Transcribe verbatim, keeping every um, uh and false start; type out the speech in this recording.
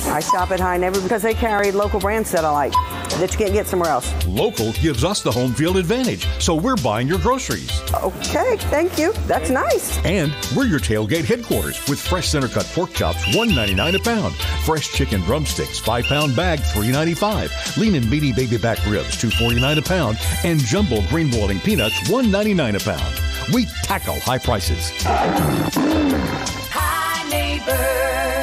I shop at High Neighbor because they carry local brands that I like, that you can't get somewhere else. Local gives us the home field advantage, so we're buying your groceries. Okay, thank you. That's nice. And we're your tailgate headquarters with fresh center cut pork chops, one ninety-nine a pound. Fresh chicken drumsticks, five pound bag, three ninety-five. Lean and meaty baby back ribs, two forty-nine a pound. And jumbo green boiling peanuts, one ninety-nine a pound. We tackle high prices. High Neighbor.